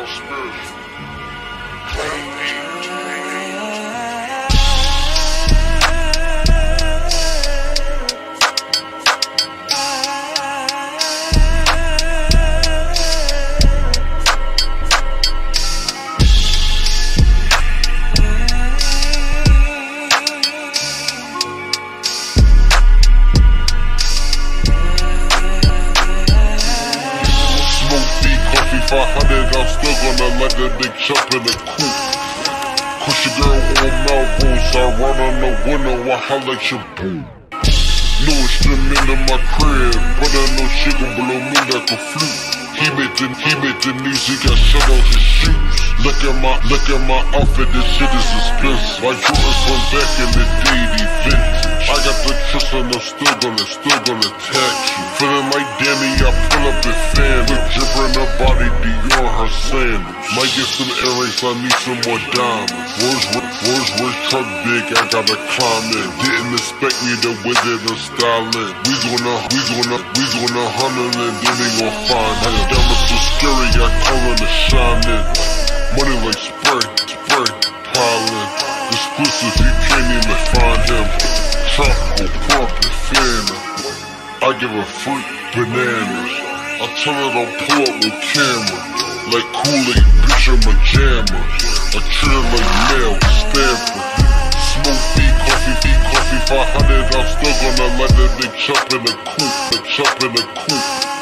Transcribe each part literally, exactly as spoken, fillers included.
five hundred, I'm still gonna let that big chop in the coop. Push your girl on Melrose, I run on the window, I holla at your boom. New instrument in my crib, but I know she gon' blow me like a flute. He made the, he made the knees, he got shut on his shoes. Look at my, look at my outfit, this shit is expensive. My Jordans from back in the day, they vintage. I got the trust and I'm still gonna, still gonna tax you. Feeling like Danny, I pull up the fan. With drippin' her body, Dior, her sandals. Might get some earrings, I need some more diamonds. Where's, where's, where's truck big, I gotta climb in. Didn't expect me to with it and style in. We gonna, we gonna, we gonna hunt and then we gon' find him. Diamonds so scary, I call him to shine in. Money like spray, spray, piling. Exclusive, you can't even find him. Tropical, pump and Fanta. I give a freak bananas. I tell her don't pull up with camera. Like Kool-Aid, bitch in my jammer. I treat her like mail, Stanford. Smoke feet, coffee feet, coffee five hundred. I'm still gonna let that big chop in the coop. The chop in the coop.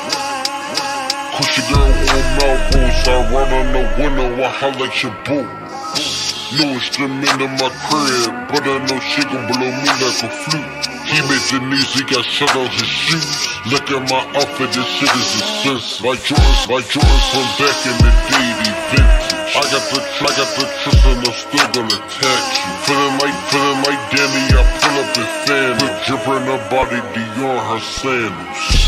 Push your girl on Melrose, I run on the window, I holla at your boo. New instrument in my crib, but I know she gon' blow me like a flute. He made the knees, he got shut on his shoes. Look at my outfit, this shit is expensive. My Jordans, my Jordans from back in the day, they vintage. I got the, I got the trust and I'm still gonna tax you. Feeling like, feeling like Danny, I pull up the fan. With drippin' her body, Dior, her sandals.